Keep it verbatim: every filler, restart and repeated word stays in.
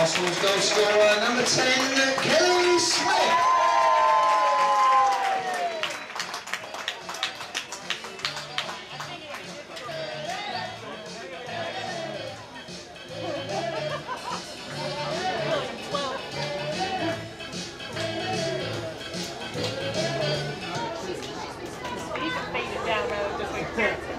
Last one's goal scorer, number ten, Kelly Smith. You can fade it down rather than just like